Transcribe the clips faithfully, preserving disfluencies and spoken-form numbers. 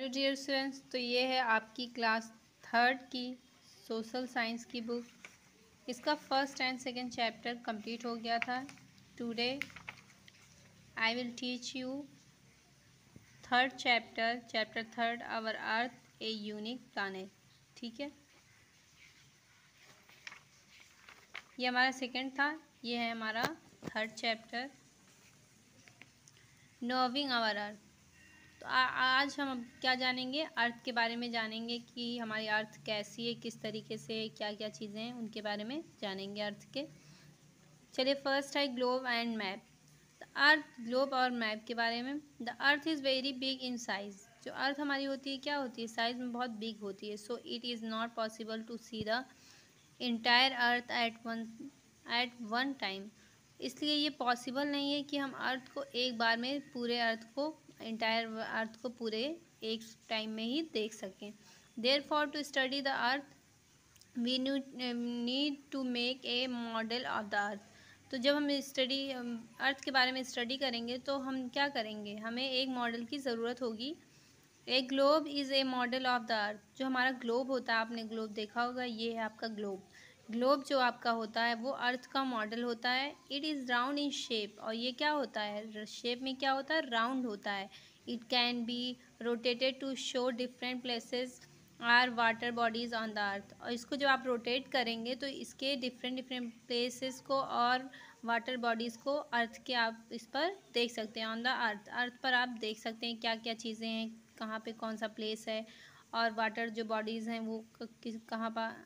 Hello dear students, तो ये है आपकी क्लास थर्ड की सोशल साइंस की बुक। इसका first and second chapter complete हो गया था। Today I will teach you third chapter chapter third our earth a unique planet. ठीक है, ये हमारा सेकंड था, ये है हमारा third chapter knowing our earth. तो आ, आज हम अब क्या जानेंगे, अर्थ के बारे में जानेंगे कि हमारी अर्थ कैसी है, किस तरीके से, क्या क्या चीज़ें हैं उनके बारे में जानेंगे अर्थ के। चलिए, फर्स्ट है globe and map. The earth, globe और मैप के बारे में। The earth is very big in size. जो अर्थ हमारी होती है क्या होती है, साइज में बहुत बिग होती है। So it is not possible to see the entire earth at one at one time. इसलिए ये पॉसिबल नहीं है कि हम अर्थ को एक बार में, पूरे अर्थ को, इंटायर अर्थ को पूरे एक टाइम में ही देख सकें। Therefore to study the earth we need to make a model of the earth. तो जब हम स्टडी अर्थ के बारे में स्टडी करेंगे तो हम क्या करेंगे, हमें एक मॉडल की ज़रूरत होगी। A globe is a model of the earth. जो हमारा ग्लोब होता है, आपने ग्लोब देखा होगा, ये है आपका ग्लोब। ग्लोब जो आपका होता है वो अर्थ का मॉडल होता है। It is round in shape, और ये क्या होता है, शेप में क्या होता है, राउंड होता है। It can be rotated to show different places or water bodies on the earth. और इसको जब आप रोटेट करेंगे तो इसके डिफरेंट डिफरेंट प्लेसेस को और वाटर बॉडीज़ को अर्थ के आप इस पर देख सकते हैं। ऑन द अर्थ, अर्थ पर आप देख सकते हैं क्या क्या चीज़ें हैं, कहाँ पे कौन सा प्लेस है, और वाटर जो बॉडीज़ हैं वो किस कहाँ पर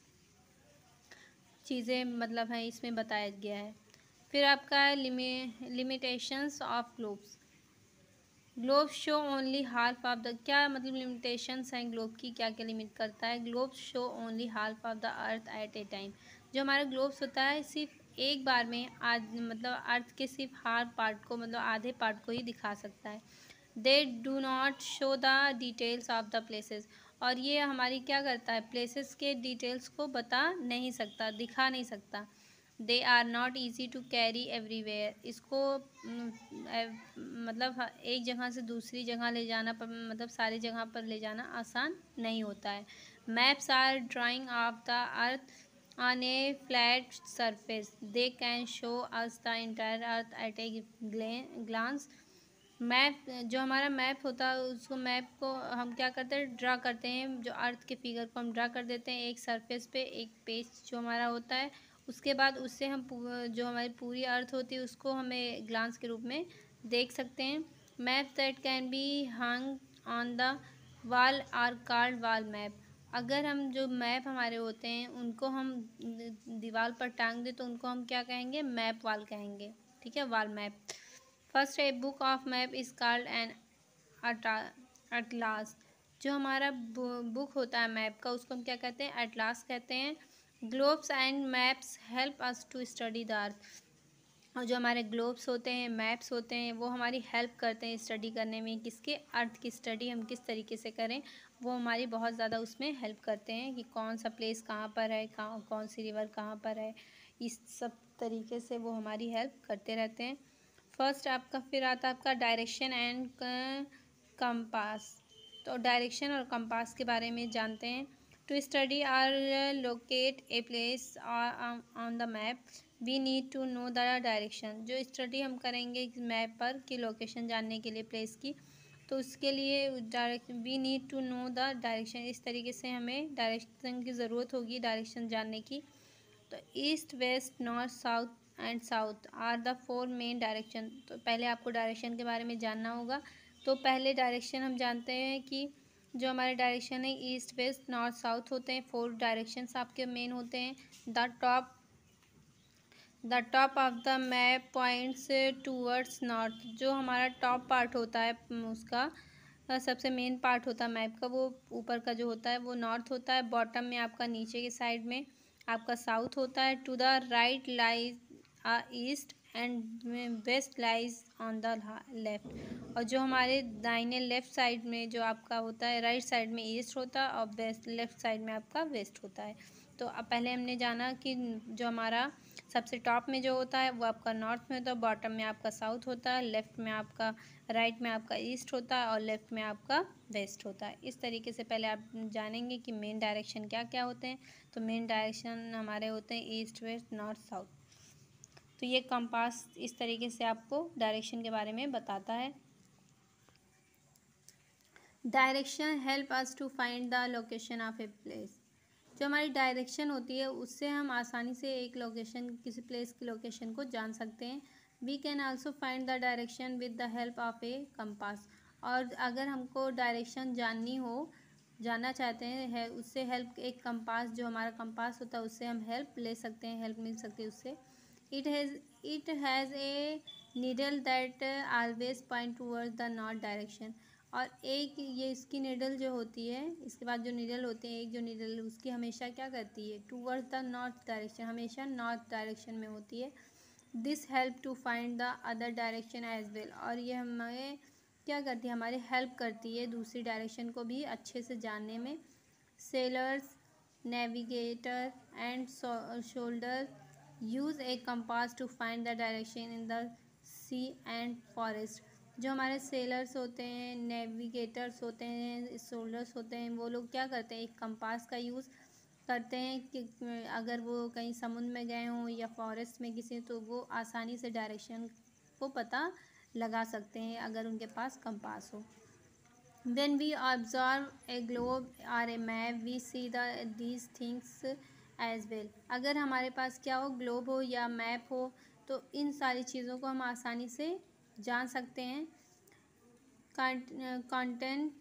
चीज़ें मतलब हैं, इसमें बताया गया है। फिर आपका है लिमि limitations of globes. Globe show only half of the, क्या मतलब लिमिटेशंस हैं ग्लोब की, क्या क्या लिमिट करता है। Globe show only half of the earth at a time. जो हमारा ग्लोब्स होता है सिर्फ एक बार में आज मतलब अर्थ के सिर्फ हाफ पार्ट को, मतलब आधे पार्ट को ही दिखा सकता है। They do not show the details of the places. और ये हमारी क्या करता है, प्लेसेस के डिटेल्स को बता नहीं सकता, दिखा नहीं सकता। They are not easy to carry everywhere. इसको मतलब एक जगह से दूसरी जगह ले जाना, मतलब सारी जगह पर ले जाना आसान नहीं होता है। Maps are drawing of the earth on a flat surface. They can show us the entire earth at a glance. Map, जो हमारा मैप होता है उसको, मैप को हम क्या करते हैं, ड्रा करते हैं। जो अर्थ के फिगर को हम ड्रा कर देते हैं एक सरफेस पे, एक पेज जो हमारा होता है। उसके बाद उससे हम जो हमारी पूरी अर्थ होती है उसको हमें ग्लांस के रूप में देख सकते हैं। Map that can be hung on the wall are called wall map. अगर हम जो मैप हमारे होते हैं उनको हम दीवार पर टांग दें तो उनको हम क्या कहेंगे, मैप वॉल कहेंगे। ठीक है, wall map. First a book of map is called an atlas. जो हमारा बुक होता है मैप का उसको हम क्या कहते हैं, एटलास कहते हैं। Globes and maps help us to study the earth. और जो हमारे ग्लोब्स होते हैं, मैप्स होते हैं, वो हमारी हेल्प करते हैं स्टडी करने में। किसके, अर्थ की स्टडी हम किस तरीके से करें, वो हमारी बहुत ज़्यादा उसमें हेल्प करते हैं कि कौन सा प्लेस कहाँ पर है, कहाँ कौन सी रिवर कहाँ पर है, इस सब तरीके से वो हमारी हेल्प करते रहते हैं। फर्स्ट आपका फिर आता है आपका डायरेक्शन एंड कंपास। तो डायरेक्शन और कंपास के बारे में जानते हैं। टू स्टडी और locate a place on the map we need to know the direction. जो स्टडी हम करेंगे मैप पर कि लोकेशन जानने के लिए प्लेस की, तो उसके लिए direct we need to know the direction. इस तरीके से हमें डायरेक्शन की ज़रूरत होगी, डायरेक्शन जानने की। तो east, west, north, south and south are the four main direction. तो पहले आपको डायरेक्शन के बारे में जानना होगा। तो पहले डायरेक्शन हम जानते हैं कि जो हमारे डायरेक्शन है ईस्ट, वेस्ट, नॉर्थ, साउथ होते हैं। फोर डायरेक्शंस आपके मेन होते हैं। The top the top of the map points towards north. जो हमारा टॉप पार्ट होता है उसका सबसे मेन पार्ट होता है मैप का, वो ऊपर का जो होता है वो नॉर्थ होता है। बॉटम में आपका, नीचे के साइड में आपका साउथ होता है। To the right lies east and west lies on the left. और जो हमारे दाहिने लेफ्ट साइड में जो आपका होता है, राइट साइड में ईस्ट होता है और वेस्ट लेफ्ट साइड में आपका वेस्ट होता है। तो अब पहले हमने जाना कि जो हमारा सबसे टॉप में जो होता है वो आपका नॉर्थ में होता है, बॉटम में आपका साउथ होता है, लेफ़्ट में आपका राइट में आपका ईस्ट होता है और लेफ़्ट में आपका वेस्ट होता है। इस तरीके से पहले आप जानेंगे कि मेन डायरेक्शन क्या क्या होते हैं। तो मेन डायरेक्शन हमारे होते हैं ईस्ट, वेस्ट, नॉर्थ, साउथ। तो ये कंपास इस तरीके से आपको डायरेक्शन के बारे में बताता है। Direction help us to find the location of a place. जो हमारी डायरेक्शन होती है उससे हम आसानी से एक लोकेशन, किसी प्लेस की लोकेशन को जान सकते हैं। We can also find the direction with the help of a compass. और अगर हमको डायरेक्शन जाननी हो, जानना चाहते हैं, है उससे हेल्प एक कंपास, जो हमारा कंपास होता है उससे हम हेल्प ले सकते हैं, हेल्प मिल सकती है उससे। It has it has a needle that always point towards the north direction. और एक ये इसकी निडल जो होती है, इसके बाद जो निडल होते हैं, एक जो निडल उसकी हमेशा क्या करती है, टूवर्ड्स द नॉर्थ डायरेक्शन, हमेशा नॉर्थ डायरेक्शन में होती है। This help to find the other direction as well. और ये हमें क्या करती है, हमारी हेल्प करती है दूसरी डायरेक्शन को भी अच्छे से जानने में। Sailors, navigator and soldier use a compass to find the direction in the sea and forest. जो हमारे सेलर्स होते हैं, नेविगेटर्स होते हैं, सोल्डर्स होते हैं, वो लोग क्या करते हैं, एक कंपास का यूज़ करते हैं कि अगर वो कहीं समुद्र में गए हों या फॉरेस्ट में किसी, तो वो आसानी से डायरेक्शन को पता लगा सकते हैं अगर उनके पास कंपास हो। When we observe a globe or a map, we see the these things as well. अगर हमारे पास क्या हो, ग्लोब हो या मैप हो, तो इन सारी चीज़ों को हम आसानी से जान सकते हैं। Content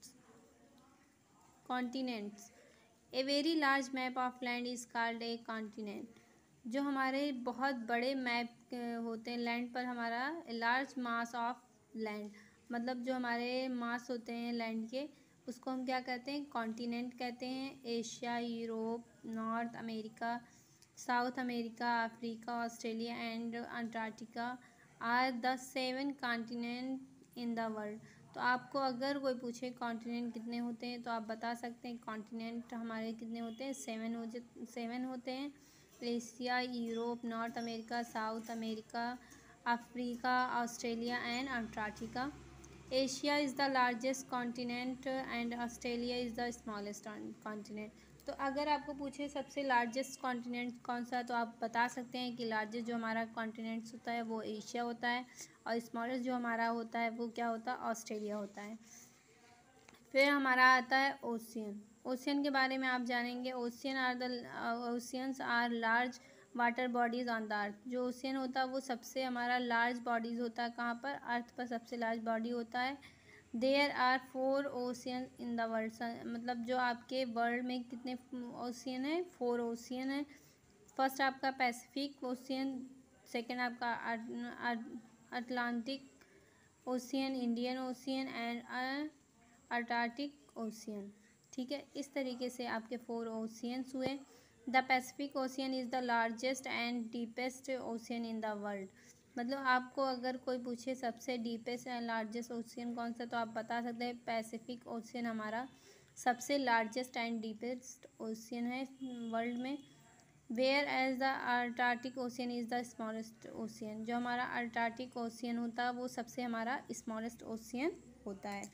continents, a very large map of land is called a continent. जो हमारे बहुत बड़े मैप होते हैं लैंड पर, हमारा लार्ज मास ऑफ लैंड, मतलब जो हमारे मास होते हैं लैंड के, उसको हम क्या कहते हैं, कॉन्टिनेंट कहते हैं। Asia, Europe, North America, South America, Africa, Australia and Antarctica are the seven continent in the world. तो आपको अगर कोई पूछे कॉन्टिनेंट कितने होते हैं, तो आप बता सकते हैं कॉन्टिनेंट हमारे कितने होते हैं, सेवन हो सेवन होते हैं। Asia, Europe, North America, South America, Africa, Australia and Antarctica. Asia is the largest continent and Australia is the smallest continent. तो अगर आपको पूछे सबसे लार्जेस्ट कॉन्टिनेंट कौन सा, तो आप बता सकते हैं कि लार्जेस्ट जो हमारा कॉन्टिनेंट्स होता है वो एशिया होता है, और स्मॉलेस्ट जो हमारा होता है वो क्या होता है, ऑस्ट्रेलिया होता है। फिर हमारा आता है ओशियन। ओशियन के बारे में आप जानेंगे। Ocean are the oceans are large water bodies on the earth. जो ओशियन होता है वो सबसे हमारा लार्ज बॉडीज़ होता है, कहाँ पर, अर्थ पर सबसे लार्ज बॉडी होता है। There are four ocean in the world, मतलब जो आपके वर्ल्ड में कितने ओशियन है, फोर ओशियन है। फर्स्ट आपका पैसिफिक ओशियन, सेकेंड आपका Atlantic Ocean, Indian Ocean and Antarctic Ocean. ठीक है, इस तरीके से आपके फोर ओशियंस हुए। The Pacific Ocean is the largest and deepest ocean in the world. मतलब आपको अगर कोई पूछे सबसे डीपेस्ट एंड लार्जेस्ट ओशियन कौन सा, तो आप बता सकते हैं पैसिफिक ओशियन हमारा सबसे लार्जेस्ट एंड डीपेस्ट ओशियन है वर्ल्ड में। Whereas the Antarctic Ocean is the smallest ocean. जो हमारा अंटार्कटिक ओशियन होता है वो सबसे हमारा स्मॉलेस्ट ओशियन होता है।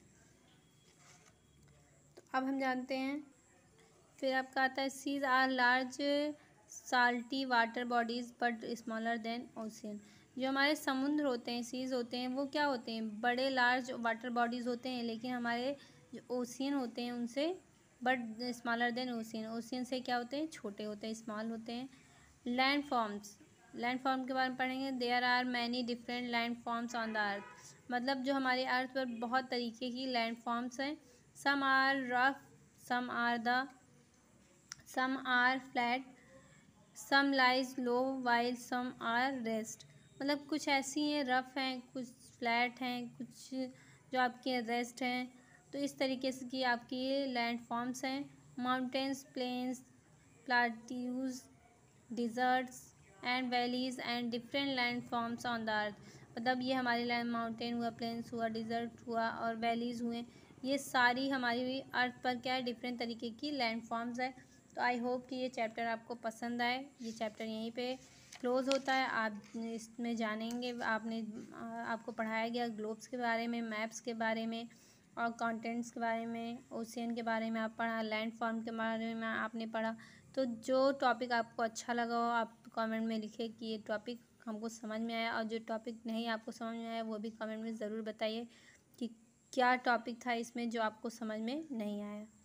तो अब हम जानते हैं, फिर आपका आता है seas are large salty water bodies but smaller than ocean. जो हमारे समुद्र होते हैं, सीज होते हैं, वो क्या होते हैं, बड़े लार्ज वाटर बॉडीज़ होते हैं, लेकिन हमारे जो ओशियन होते हैं उनसे but smaller than ocean, ocean से क्या होते हैं, छोटे होते हैं, स्मॉल होते हैं। लैंड फॉर्म्स, लैंड फॉर्म के बारे में पढ़ेंगे। There are many different land forms on the earth. मतलब जो हमारे अर्थ पर बहुत तरीके की लैंड फॉर्म्स हैं। Some are rough, some are the some are flat, some lies low while some are rest. मतलब कुछ ऐसी हैं रफ़ हैं, कुछ फ्लैट हैं, कुछ जो आपके रेस्ट हैं। तो इस तरीके से की आपकी ये लैंड फॉर्म्स हैं। Mountains, plains, plateaus, deserts and valleys and different land forms on the earth. मतलब ये हमारी लैंड, माउंटेन हुआ, प्लेन्स हुआ, डिज़र्ट हुआ और वैलीज़ हुए, ये सारी हमारी अर्थ पर क्या है, डिफरेंट तरीके की लैंड फॉर्म्स है। तो आई होप कि ये चैप्टर आपको पसंद आए। ये चैप्टर यहीं पे क्लोज़ होता है। आप इसमें जानेंगे, आपने आपको पढ़ाया गया ग्लोब्स के बारे में, मैप्स के बारे में और कंटेंट्स के बारे में, ओशियन के बारे में आप पढ़ा, लैंड फॉर्म के बारे में आपने पढ़ा। तो जो टॉपिक आपको अच्छा लगा हो आप कमेंट में लिखिए कि ये टॉपिक हमको समझ में आया, और जो टॉपिक नहीं आपको समझ में आया वो भी कमेंट में ज़रूर बताइए कि क्या टॉपिक था इसमें जो आपको समझ में नहीं आया।